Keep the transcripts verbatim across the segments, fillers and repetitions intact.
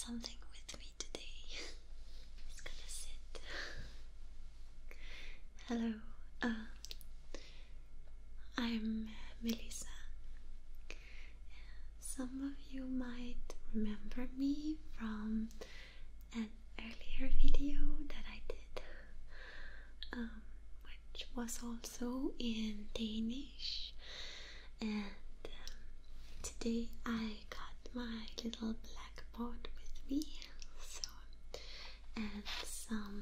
something with me today. It's gonna sit. Hello, uh, I'm Melissa. Some of you might remember me from an earlier video that I did, um, which was also in Danish, and um, today I got my little blackboard with me, so and some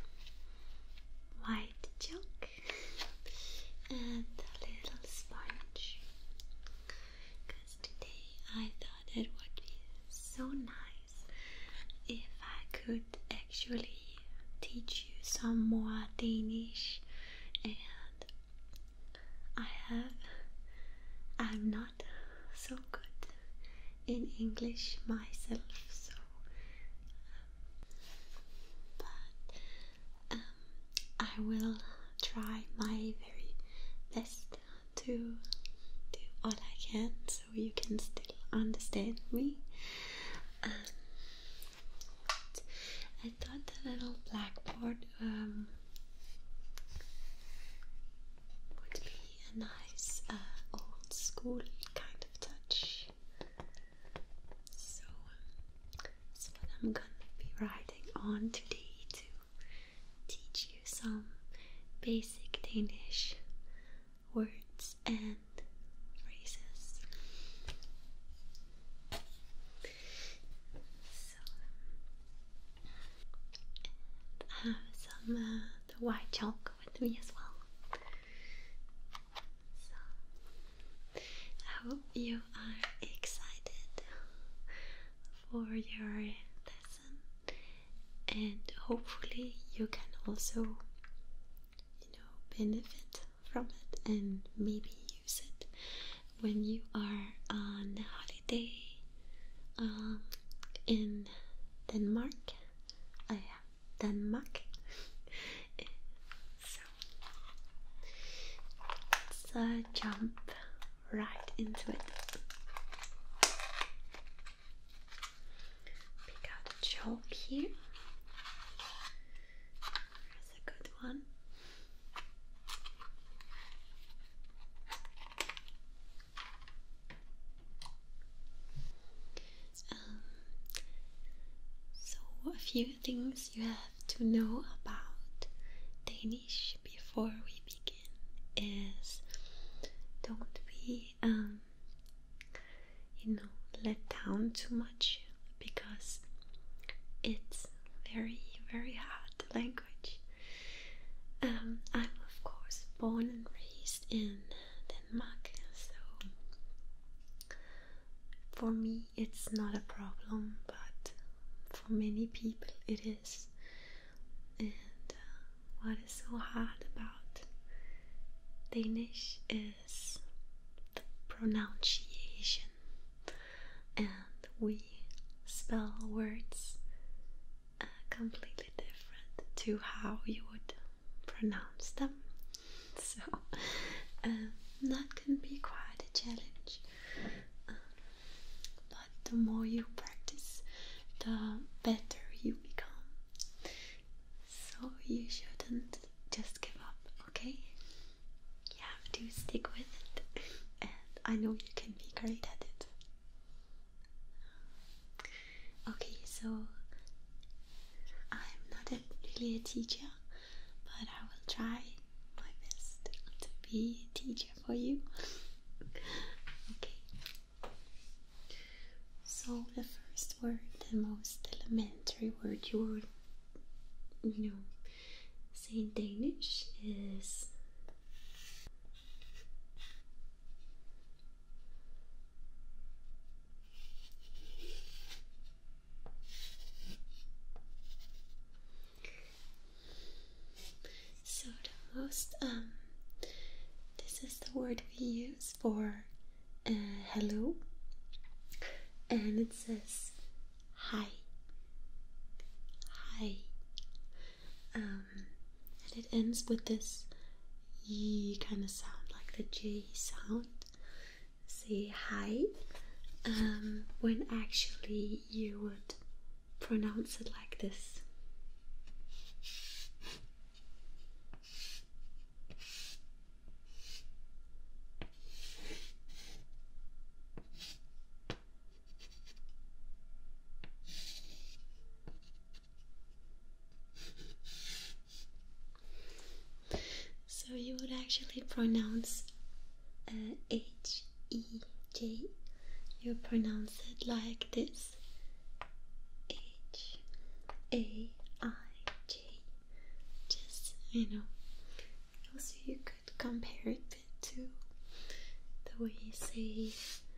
white chalk and a little sponge, because today I thought it would be so nice if I could actually teach you some more Danish, and I have I'm not so good in English myself, so um, but um, I will try my very best to do all I can so you can still understand me. Um, I thought the little blackboard um, would be a nice uh, old school kind of touch. So um, that's what I'm gonna be writing on today, to teach you some basic Danish words and phrases. So I have some uh, the white chalk with me as well. So I hope you are excited for your lesson, and hopefully you can also, you know, benefit from it and maybe use it when you are on holiday um, in Denmark. I have Denmark. So let's uh, jump right into it. Pick out a chalk here. There's a good one. Um, so a few things you have to know about Danish before we begin is, don't be um, you know, let down too much, because it's very very hard language. um, I'm of course born and raised in Denmark, so for me it's not a problem, but for many people it is. And uh, what is so hard about Danish is the pronunciation, and we spell words uh, completely different to how you would pronounce them. So uh, that can be quite a challenge. Um, but the more you practice, the better you become. So you shouldn't just give up, okay? You have to stick with it, and I know you can be great at it. Okay, so I'm not a, really a teacher, but I will try my best to be a teacher for you. Okay. So the first word, the most elementary word you would, you know, say in Danish is so the most um this is the word we use for uh, hello, and it says hi. Hi. Um, and it ends with this Y kind of sound, like the J sound. Say hi. Um, when actually you would pronounce it like this. So you would actually pronounce uh, H E J. You pronounce it like this. H A I J. Just, you know, also you could compare it to the way you say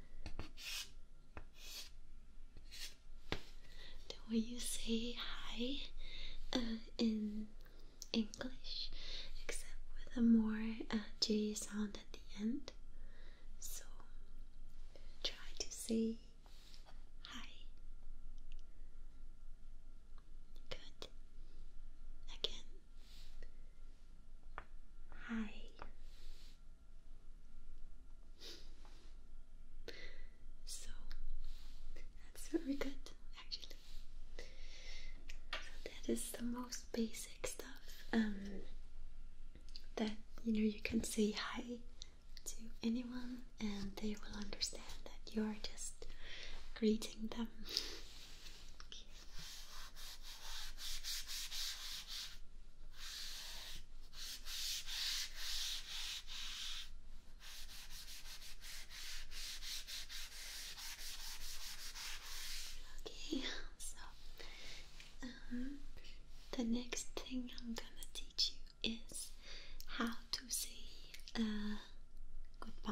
the way you say hi uh, in English, except with a more uh, J sound at the end. So try to say hi. Good. Again. Hi. So that's very good, actually. So that is the most basic stuff. Um, that you know you can say hi to anyone and they will understand that you're just greeting them. Okay, so um, the next thing I'm gonna teach you is how to say uh, goodbye.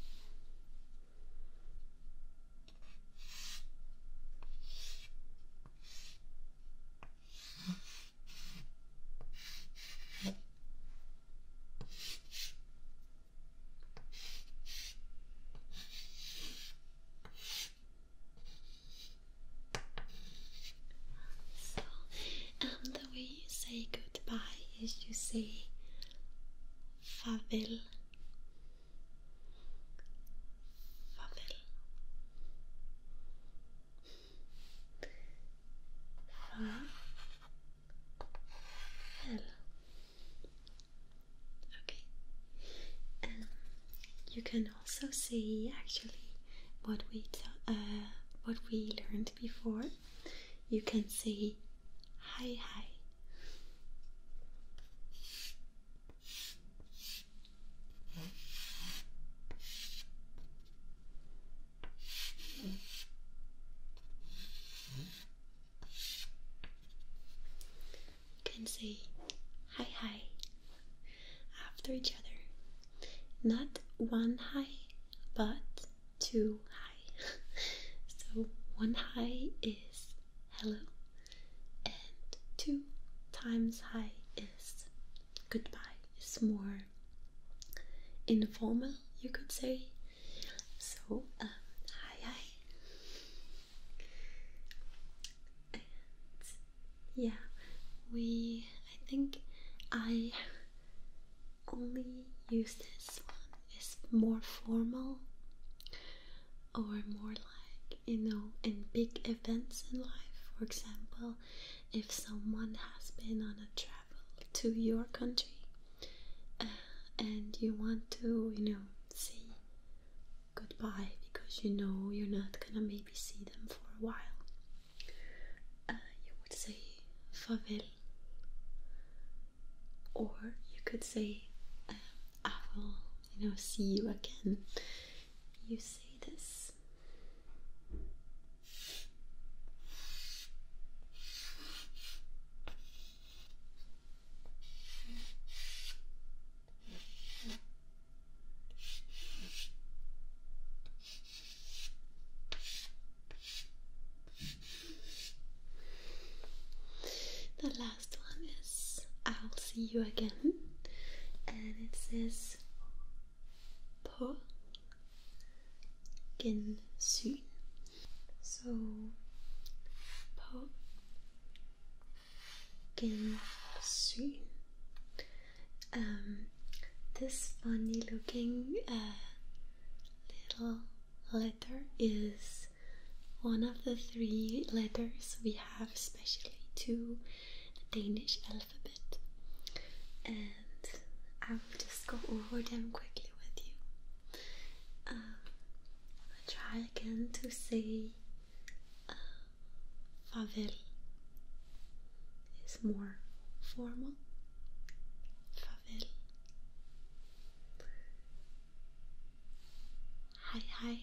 So um, the way you say goodbye is you say farvel. Farvel. Farvel. Okay. Um, you can also say actually what we uh, what we learned before. You can say hi hi. You can say hi hi after each other. Not one hi, but two hi. So one hi is hello, and two times hi is goodbye. It's more informal, you could say. So um, hi hi. And yeah, we I think I only use this one is more formal or more like, you know, in big events in life. For example, if someone has been on a travel to your country uh, and you want to, you know, say goodbye because you know you're not gonna maybe see them for a while, uh, you would say farvel, or you could say um, I will, you know, see you again. You say this. The last one is I'll see you again, and it says på gensyn. So på gensyn. Um, this funny looking uh, little letter is one of the three letters we have especially to the Danish alphabet, and I will just go over them quickly with you. Um, I'll try again to say uh, farvel is more formal. Farvel. Hi hi,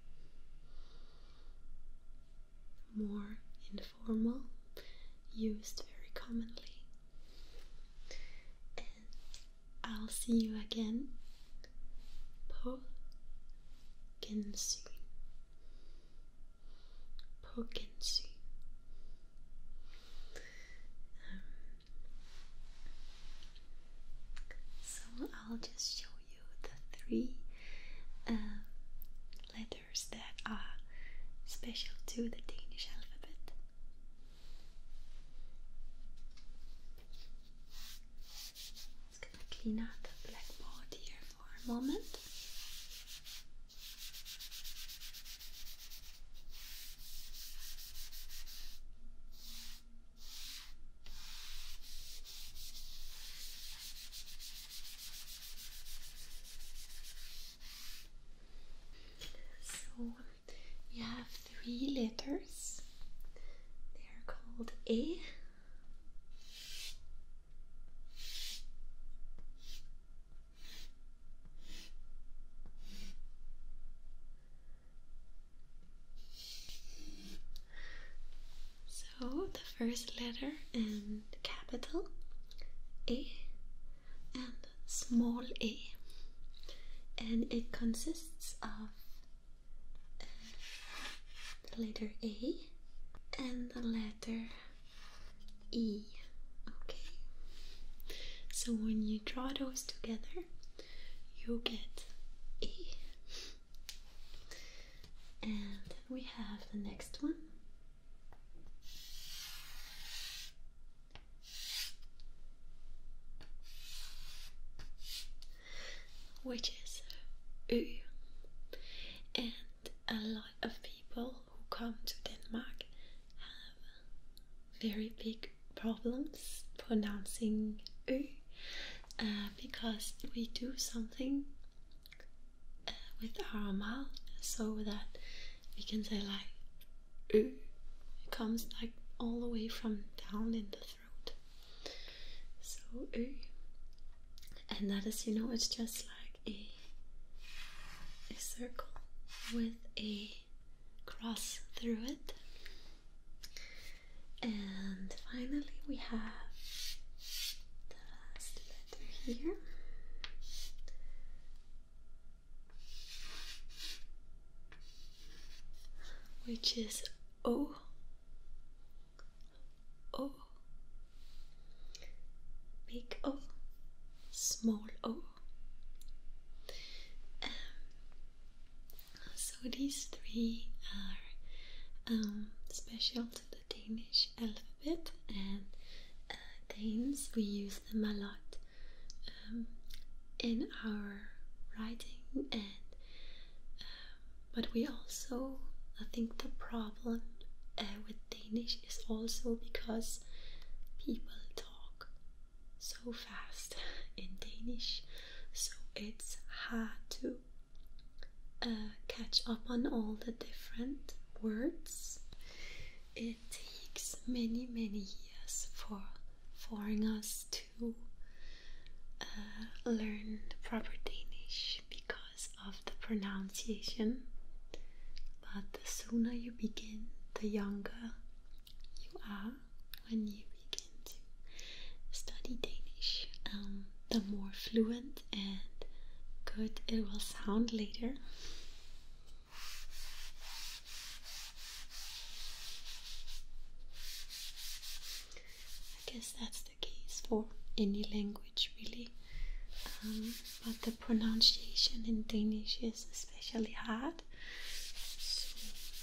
more informal, used very commonly. And I'll see you again på gensyn. På gensyn. Um, so I'll just show you the three uh, letters that are special to the Danish alphabet. Just gonna clean out the blackboard here for a moment. So we have three letters. They are called A. So the first letter in capital A and small a, and it consists of uh, the letter A and the letter E. Okay, so when you draw those together, you get A. And then we have the next one, which is Ø. And a lot of people who come to Denmark have very big problems pronouncing Ø, uh, because we do something uh, with our mouth so that we can say like Ø. It comes like all the way from down in the throat. So Ø. And that is, you know, it's just like a, a circle with a cross through it. And finally we have the last letter here, which is O. O. Big O, small O. Um, so these three are um, special to the Danish alphabet, and uh, Danes, we use them a lot um, in our writing, and um, but we also, I think the problem uh, with Danish is also because people talk so fast in Danish, so it's hard to uh, catch up on all the different words. It takes many many years for foreigners to uh, learn proper Danish because of the pronunciation, but the sooner you begin, the younger you are when you begin to study Danish, um, the more fluent and good it will sound later. I guess that's the case for any language really, um, but the pronunciation in Danish is especially hard, so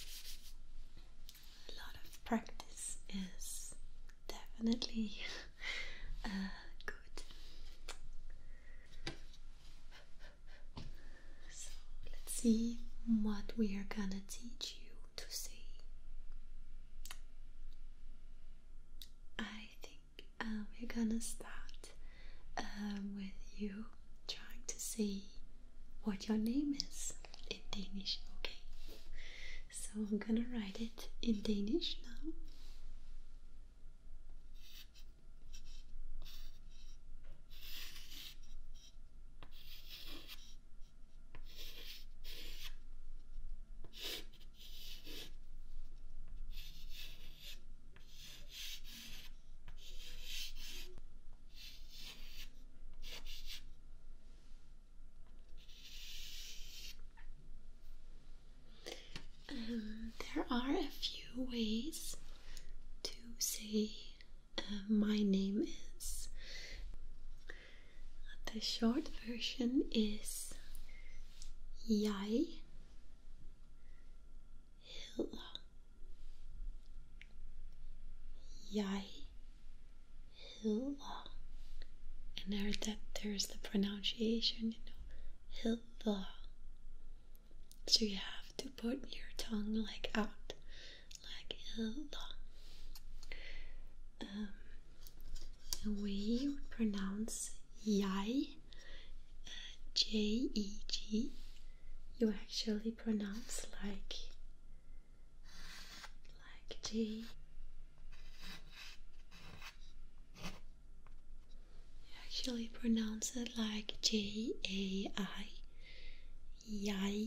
a lot of practice is definitely uh, good. So let's see what we are gonna teach you to say we're gonna start um, with you trying to say what your name is in Danish, okay? So I'm gonna write it in Danish now. Um, there are a few ways to say uh, my name is. The short version is Jeg hedder. Jeg hedder. And there that there's the pronunciation, you know, hedder. So you have to put your tongue like out, like hedder. Um, the way you pronounce jeg, uh, J E G, you actually pronounce like like J. You actually pronounce it like J A I, jeg.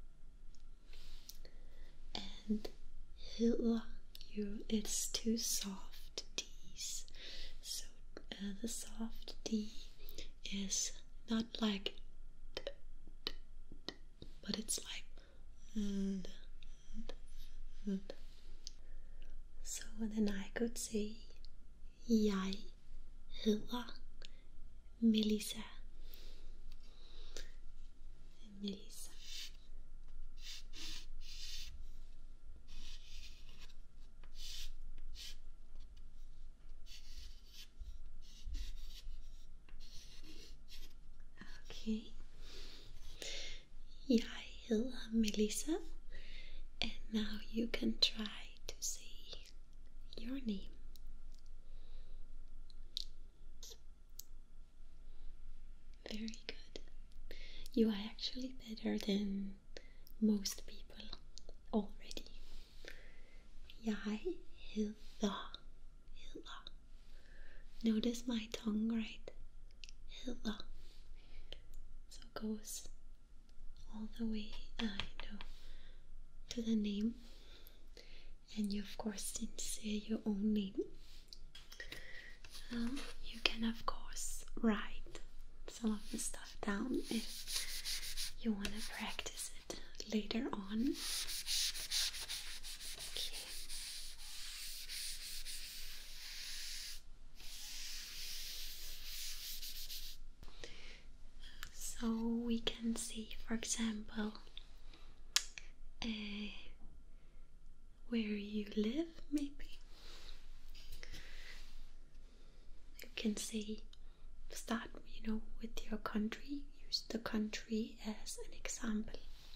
And hedder, you, it's two soft D's. So uh, the soft D is not like d, d, d, but it's like d, d, d. So then I could say Jeg hedder Melissa. Melissa. Okay. Jeg hedder Melissa, and now you can try to say your name. Very good. You are actually better than most people already. Jeg hedder. Hedder. Notice my tongue, right? Hedder. So it goes all the way, I know, to the name. And you of course didn't say your own name. Um, you can of course write some of the stuff down if you want to practice it later on. Okay. So we can see, for example, uh, where you live, maybe. You can say, start, you know, with your country. Use the country as an example.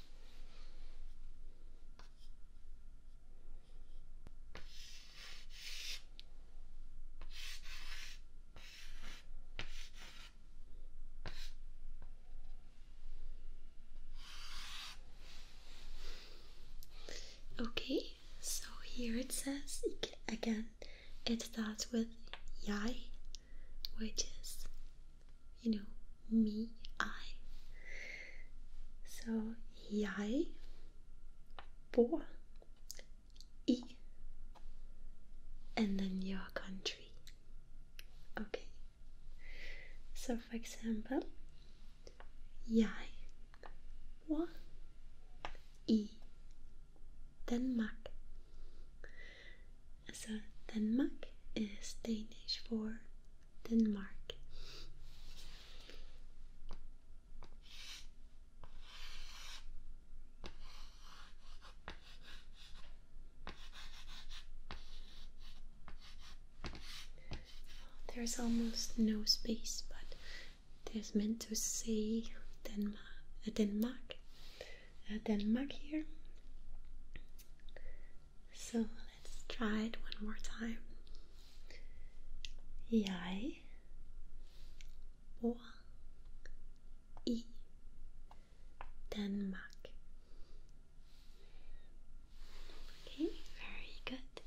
Okay, so here it says, again, it starts with jeg, which is, you know, me, I. So jeg bor i, and then your country. Okay, so for example, jeg bor i Denmark. So Denmark is Danish for Denmark. There's almost no space, but there's meant to say Denmark, uh, Denmark, uh, Denmark here. So let's try it one more time. Jeg bor i Denmark. Okay, very good.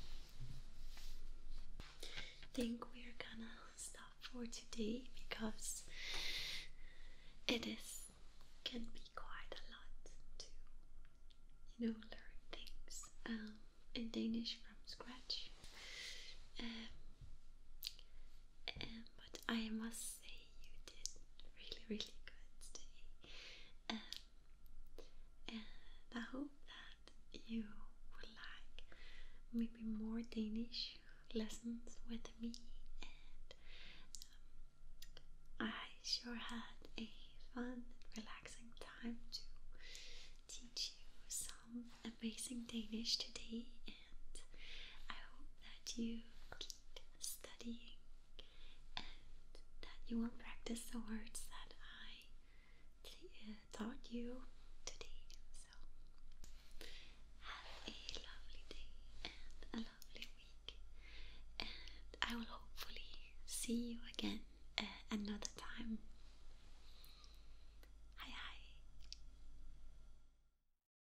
I think we're gonna stop for today because it is can be quite a lot to, you know, learn things um, in Danish from scratch. Um, um, but I must say you did really, really good today. Um, and I hope that you would like maybe more Danish lessons with me, and um, I sure had a fun, relaxing time to teach you some amazing Danish today, and I hope that you keep studying and that you will practice the words that I uh, taught you today. So have a lovely day and a lovely week, and I will hopefully see you again